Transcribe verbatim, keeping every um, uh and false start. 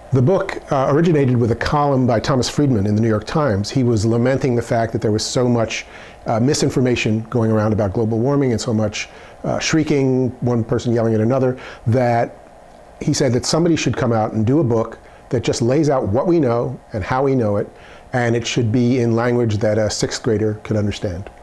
The book uh, originated with a column by Thomas Friedman in the New York Times. He was lamenting the fact that there was so much uh, misinformation going around about global warming and so much uh, shrieking, one person yelling at another, that he said that somebody should come out and do a book that just lays out what we know and how we know it, and it should be in language that a sixth grader could understand.